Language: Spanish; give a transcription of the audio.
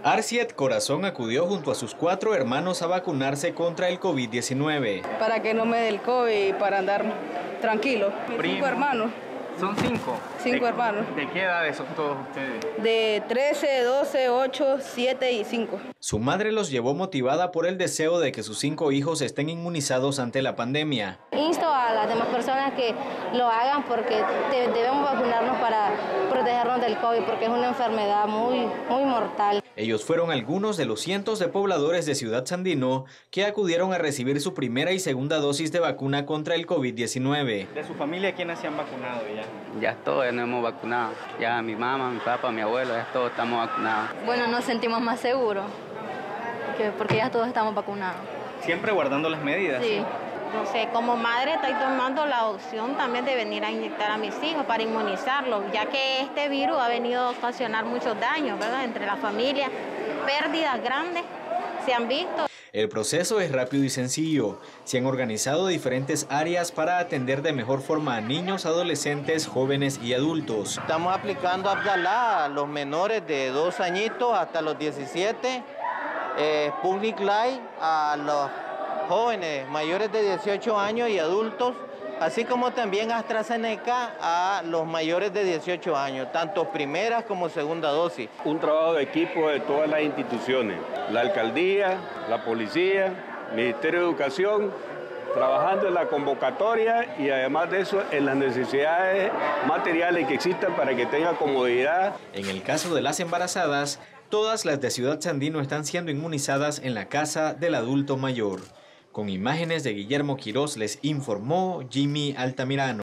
Arciet Corazón acudió junto a sus 4 hermanos a vacunarse contra el COVID-19. Para que no me dé el COVID y para andar tranquilo. Mis 5 hermanos. ¿Son 5? 5 hermanos. ¿De qué edades son todos ustedes? De 13, 12, 8, 7 y 5. Su madre los llevó motivada por el deseo de que sus 5 hijos estén inmunizados ante la pandemia. Insto a las demás personas que lo hagan porque debemos vacunarnos para protegernos del COVID porque es una enfermedad muy mortal. Ellos fueron algunos de los cientos de pobladores de Ciudad Sandino que acudieron a recibir su primera y segunda dosis de vacuna contra el COVID-19. ¿De su familia quiénes se han vacunado ya? Ya todos nos hemos vacunado. Ya mi mamá, mi papá, mi abuelo, ya todos estamos vacunados. Bueno, nos sentimos más seguros porque ya todos estamos vacunados. ¿Siempre guardando las medidas? Sí. No sé, como madre estoy tomando la opción también de venir a inyectar a mis hijos para inmunizarlos, ya que este virus ha venido a ocasionar muchos daños, ¿verdad? Entre la familia, pérdidas grandes se han visto. El proceso es rápido y sencillo. Se han organizado diferentes áreas para atender de mejor forma a niños, adolescentes, jóvenes y adultos. Estamos aplicando Abdalá a los menores de 2 añitos hasta los 17, Sputnik Light a los jóvenes mayores de 18 años y adultos, así como también AstraZeneca a los mayores de 18 años, tanto primeras como segunda dosis. Un trabajo de equipo de todas las instituciones, la alcaldía, la policía, Ministerio de Educación, trabajando en la convocatoria y además de eso en las necesidades materiales que existan para que tenga comodidad. En el caso de las embarazadas, todas las de Ciudad Sandino están siendo inmunizadas en la casa del adulto mayor. Con imágenes de Guillermo Quirós les informó Jimmy Altamirano.